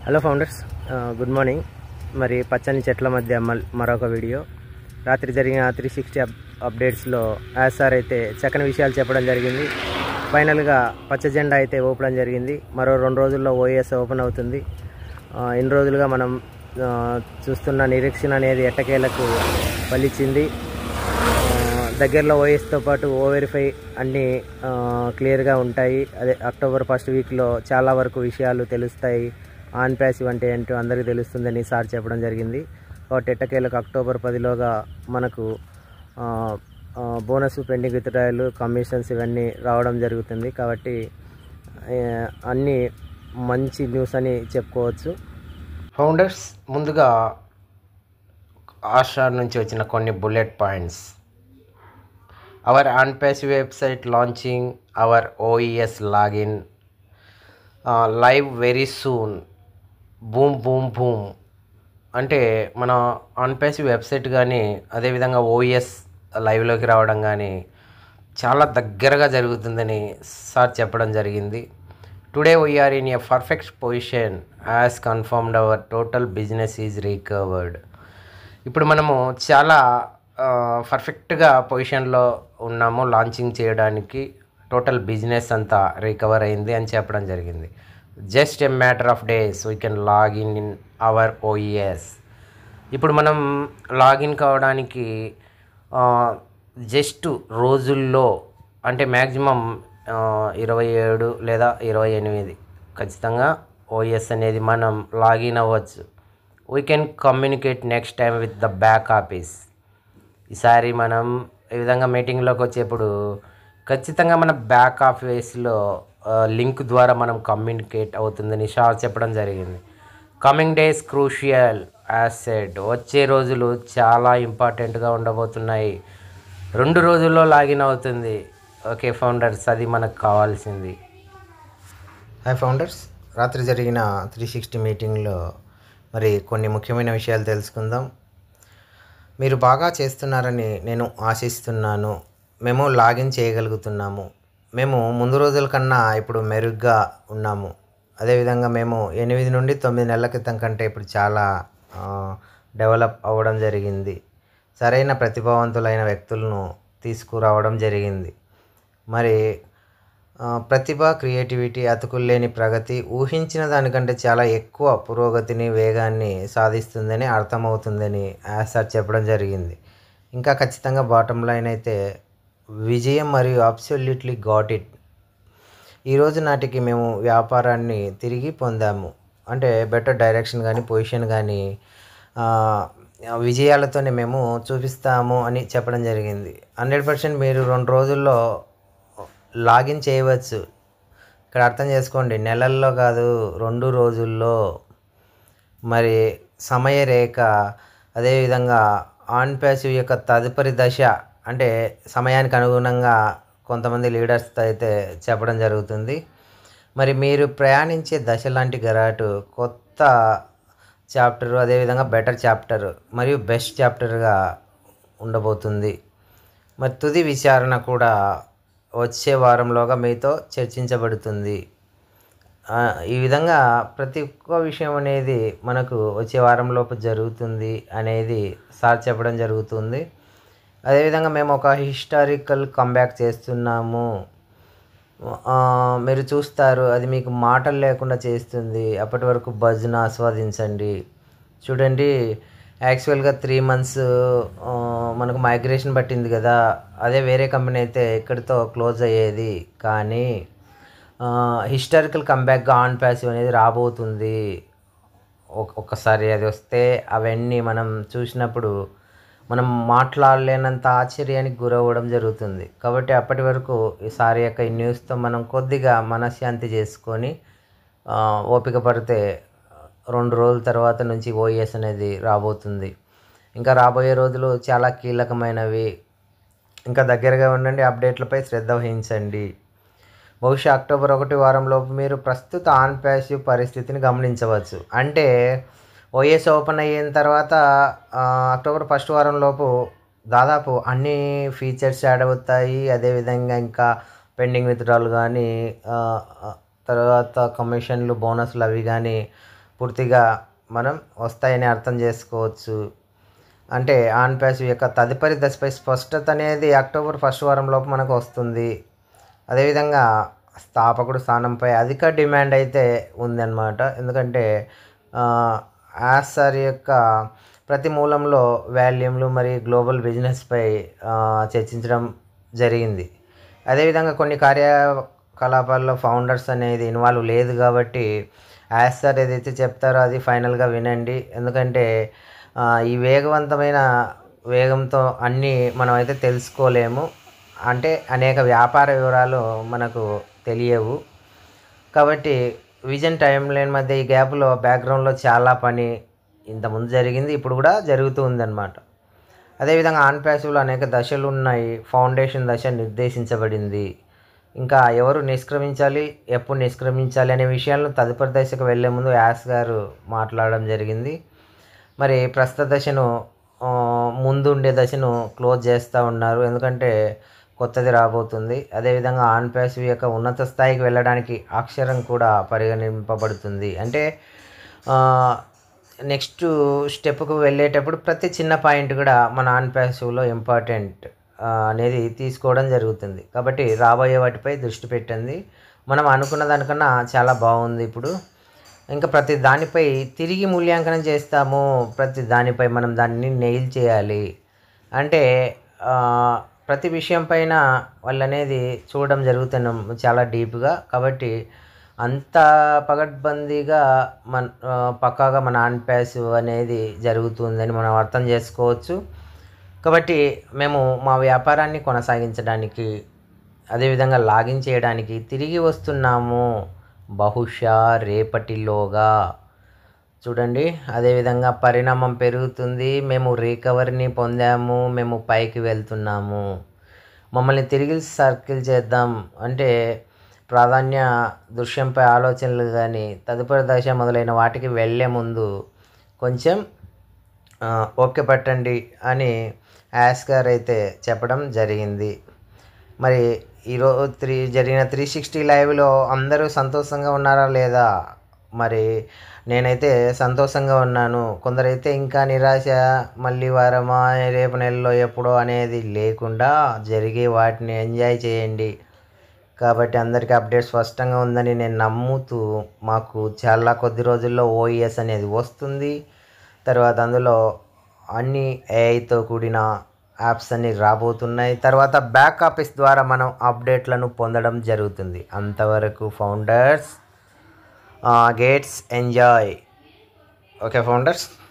Hello founders, good morning. మరి పచ్చని చెట్ల మధ్య మరొక వీడియో. రాత్రి జరిగిన 360 అప్డేట్స్లో యాస్ఆర్ అయితే చక్కని విషయాలు చెప్పడం జరిగింది. ఫైనల్గా పచ్చ జెండా అయితే ఊపడం జరిగింది. మరో 2 రోజుల్లో ఓఎస్ ఓపెన్ అవుతుంది. ఇన్ని రోజులుగా మనం చూస్తున్న నిరీక్షణ అనేది ఎట్టకేలకు ఫలించింది. దగ్గరలో ఓఎస్తో పాటు ఓవెరిఫై అన్నీ క్లియర్గా ఉంటాయి. అదే అక్టోబర్ 1st వీక్లో చాలా వరకు విషయాలు తెలుస్తాయి. ఆన్ ప్యాసివ్ అంటే ఏంటో అందరికీ తెలుస్తుందని సార్ చెప్పడం జరిగింది. కాబట్టి ఎట్టకేలకు అక్టోబర్ 10లోగా మనకు బోనస్, పెండింగ్ విత్డ్రాయల్, కమిషన్స్ ఇవన్నీ రావడం జరుగుతుంది. కాబట్టి అన్నీ మంచి న్యూస్ అని చెప్పుకోవచ్చు. ఫౌండర్స్, ముందుగా ఆషార్ నుంచి వచ్చిన కొన్ని bullet points. Our on passive website launching our OES login live very soon. Boom boom boom అంటే మన ఆన్ ప్యాసివ్ వెబ్సైట్ కానీ అదేవిధంగా ఓఈఎస్ లైవ్లోకి రావడం కానీ చాలా దగ్గరగా జరుగుతుందని సార్ చెప్పడం జరిగింది. Today we are in a perfect position as confirmed our total business is recovered. ఇప్పుడు మనము చాలా పర్ఫెక్ట్గా పొజిషన్లో ఉన్నాము. లాంచింగ్ చేయడానికి టోటల్ బిజినెస్ అంతా రికవర్ అయింది అని చెప్పడం జరిగింది. Just a matter of days we can login in our OES. ఇప్పుడు మనం లాగిన్ కావడానికి జస్ట్ రోజుల్లో, అంటే మ్యాక్సిమం 27 లేదా 28 ఖచ్చితంగా ఓఈఎస్ అనేది మనం లాగిన్ అవ్వచ్చు. We can communicate next time with the back office. ఈసారి మనం ఈ విధంగా మీటింగ్లోకి వచ్చేప్పుడు ఖచ్చితంగా మన బ్యాక్ ఆఫీస్లో లింక్ ద్వారా మనం కమ్యూనికేట్ అవుతుందని షార్ చెప్పడం జరిగింది. Coming days crucial asset. వచ్చే రోజులు చాలా ఇంపార్టెంట్గా ఉండబోతున్నాయి. 2 రోజుల్లో లాగిన్ అవుతుంది. ఓకే ఫౌండర్స్, అది మనకు కావాల్సింది. హాయ్ ఫౌండర్స్, రాత్రి జరిగిన 360 మీటింగ్లో మరి కొన్ని ముఖ్యమైన విషయాలు తెలుసుకుందాం. మీరు బాగా చేస్తున్నారని నేను ఆశిస్తున్నాను. మేము లాగిన్ చేయగలుగుతున్నాము. మేము ముందు రోజుల కన్నా ఇప్పుడు మెరుగ్గా ఉన్నాము. అదేవిధంగా మేము 8 నుండి 9 నెలల క్రితం కంటే ఇప్పుడు చాలా డెవలప్ అవ్వడం జరిగింది. సరైన ప్రతిభావంతులైన వ్యక్తులను తీసుకురావడం జరిగింది. మరి ప్రతిభ, క్రియేటివిటీ, అతుకుల్లేని ప్రగతి ఊహించిన దానికంటే చాలా ఎక్కువ పురోగతిని, వేగాన్ని సాధిస్తుందని అర్థమవుతుందని సార్ చెప్పడం జరిగింది. ఇంకా ఖచ్చితంగా బాటమ్ లైన్ అయితే విజయం మరియు అబ్సల్యూట్లీ గాట్ ఇట్. ఈరోజు నాటికి మేము వ్యాపారాన్ని తిరిగి పొందాము. అంటే బెటర్ డైరెక్షన్ కానీ, పొజిషన్ కానీ విజయాలతోనే మేము చూపిస్తాము అని చెప్పడం జరిగింది. 100% మీరు 2 రోజుల్లో లాగిన్ చేయవచ్చు. ఇక్కడ అర్థం చేసుకోండి, నెలల్లో కాదు, 2 రోజుల్లో. మరి సమయరేఖ, అదేవిధంగా ఆన్ ప్యాసివ్ యొక్క తదుపరి దశ, అంటే సమయానికి అనుగుణంగా కొంతమంది లీడర్స్తో అయితే చెప్పడం జరుగుతుంది. మరి మీరు ప్రయాణించే దశ లాంటి గరాటు కొత్త చాప్టర్, అదేవిధంగా బెటర్ చాప్టర్ మరియు బెస్ట్ చాప్టర్గా ఉండబోతుంది. మరి తుది విచారణ కూడా వచ్చే వారంలోగా మీతో చర్చించబడుతుంది. ఈ విధంగా ప్రతి ఒక్క విషయం అనేది మనకు వచ్చే వారంలోపు జరుగుతుంది అనేది సార్ చెప్పడం జరుగుతుంది. అదేవిధంగా మేము ఒక హిస్టారికల్ కంబ్యాక్ చేస్తున్నాము. మీరు చూస్తారు, అది మీకు మాటలు లేకుండా చేస్తుంది. అప్పటి వరకు బజ్ను ఆస్వాదించండి. చూడండి, యాక్చువల్గా 3 months మనకు మైగ్రేషన్ పట్టింది కదా. అదే వేరే కంపెనీ అయితే ఇక్కడితో క్లోజ్ అయ్యేది. కానీ హిస్టారికల్ కంబ్యాక్గా ఆన్ ప్యాసివ్ అనేది రాబోతుంది. ఒక్కసారి అది వస్తే అవన్నీ మనం చూసినప్పుడు మనం మాట్లాడలేనంత ఆశ్చర్యానికి గురవ్వడం జరుగుతుంది. కాబట్టి అప్పటి వరకు ఈసారి యొక్క ఈ న్యూస్తో మనం కొద్దిగా మనశ్శాంతి చేసుకొని ఓపిక పడితే 2 రోజుల తర్వాత నుంచి ఓఈఎస్ అనేది రాబోతుంది. ఇంకా రాబోయే రోజులు చాలా కీలకమైనవి. ఇంకా దగ్గరగా ఉండండి, అప్డేట్లపై శ్రద్ధ వహించండి. బహుశా అక్టోబర్ 1 వారంలోపు మీరు ప్రస్తుత ఆన్ ప్యాసివ్ పరిస్థితిని గమనించవచ్చు. అంటే ఓఎస్ ఓపెన్ అయిన తర్వాత అక్టోబర్ 1 వారంలోపు దాదాపు అన్ని ఫీచర్స్ యాడ్ అవుతాయి. అదేవిధంగా ఇంకా పెండింగ్ విత్డ్రాలు కానీ, తర్వాత కమిషన్లు, బోనస్లు అవి కానీ పూర్తిగా మనం వస్తాయని అర్థం చేసుకోవచ్చు. అంటే ఆన్ ప్యాసివ్ యొక్క తదుపరి దశపై స్పష్టత అనేది అక్టోబర్ ఫస్ట్ వారంలోపు మనకు వస్తుంది. అదేవిధంగా స్థాపకుడు స్థానంపై అధిక డిమాండ్ అయితే ఉందన్నమాట. ఎందుకంటే ఆస్సార్ యొక్క ప్రతి మూలంలో వాల్యూమ్లు మరియు గ్లోబల్ బిజినెస్పై చర్చించడం జరిగింది. అదేవిధంగా కొన్ని కార్యకలాపాల్లో ఫౌండర్స్ అనేది ఇన్వాల్వ్ లేదు కాబట్టి ఆస్సార్ ఏదైతే చెప్తారో అది ఫైనల్గా వినండి. ఎందుకంటే ఈ వేగవంతమైన వేగంతో అన్నీ మనం అయితే తెలుసుకోలేము. అంటే అనేక వ్యాపార వివరాలు మనకు తెలియవు. కాబట్టి విజన్ టైం లైన్ మధ్య ఈ గ్యాప్లో బ్యాక్గ్రౌండ్లో చాలా పని ఇంతకుముందు జరిగింది, ఇప్పుడు కూడా జరుగుతూ ఉందన్నమాట. అదేవిధంగా ఆన్ ప్యాసివ్లో అనేక దశలు ఉన్నాయి. ఫౌండేషన్ దశ నిర్దేశించబడింది. ఇంకా ఎవరు నిష్క్రమించాలి, ఎప్పుడు నిష్క్రమించాలి అనే విషయాలను తదుపరి దశకు వెళ్ళే ముందు యాస్ గారు మాట్లాడడం జరిగింది. మరి ప్రస్తుత దశను ముందు ఉండే దశను క్లోజ్ చేస్తూ ఉన్నారు, ఎందుకంటే కొత్తది రాబోతుంది. అదేవిధంగా ఆన్ ప్యాసివ్ యొక్క ఉన్నత స్థాయికి వెళ్ళడానికి అక్షరం కూడా పరిగణింపబడుతుంది. అంటే నెక్స్ట్ స్టెప్కు వెళ్ళేటప్పుడు ప్రతి చిన్న పాయింట్ కూడా మన ఆన్ ప్యాసివ్లో ఇంపార్టెంట్ అనేది తీసుకోవడం జరుగుతుంది. కాబట్టి రాబోయే వాటిపై దృష్టి పెట్టింది. మనం అనుకున్న దానికన్నా చాలా బాగుంది. ఇప్పుడు ఇంకా ప్రతి దానిపై తిరిగి మూల్యాంకనం చేస్తాము. ప్రతి దానిపై మనం దాన్ని నెయిల్ చేయాలి. అంటే ప్రతి విషయం పైన వాళ్ళు అనేది చూడడం జరుగుతుంది చాలా డీప్గా. కాబట్టి అంత పగడ్బందీగా పక్కాగా మన ఆన్ ప్యాసివ్ అనేది జరుగుతుందని మనం అర్థం చేసుకోవచ్చు. కాబట్టి మేము మా వ్యాపారాన్ని కొనసాగించడానికి, అదేవిధంగా లాగిన్ చేయడానికి తిరిగి వస్తున్నాము, బహుశా రేపటిలోగా. చూడండి, అదేవిధంగా పరిణామం పెరుగుతుంది. మేము రికవరీని పొందాము, మేము పైకి వెళ్తున్నాము. మమ్మల్ని తిరిగి సర్కిల్ చేద్దాం. అంటే ప్రాధాన్య దృశ్యంపై ఆలోచనలు కానీ తదుపరి దశ మొదలైన వాటికి వెళ్ళే ముందు కొంచెం ఓకే పట్టండి అని యాస్ గారు అయితే చెప్పడం జరిగింది. మరి ఈరోజు జరిగిన 360 లైవ్లో అందరూ సంతోషంగా ఉన్నారా లేదా? మరి నేనైతే సంతోషంగా ఉన్నాను. కొందరైతే ఇంకా నిరాశ, మళ్ళీ వారమా, రేపు నెలలో ఎప్పుడో అనేది లేకుండా జరిగే వాటిని ఎంజాయ్ చేయండి. కాబట్టి అందరికీ అప్డేట్ స్పష్టంగా ఉందని నేను నమ్ముతూ, మాకు చాలా కొద్ది రోజుల్లో ఓఈఎస్ అనేది వస్తుంది. తర్వాత అందులో అన్ని ఏఐతో కూడిన యాప్స్ అన్ని రాబోతున్నాయి. తర్వాత బ్యాక్ ఆఫీస్ ద్వారా మనం అప్డేట్లను పొందడం జరుగుతుంది. అంతవరకు founders gates enjoy. Okay founders.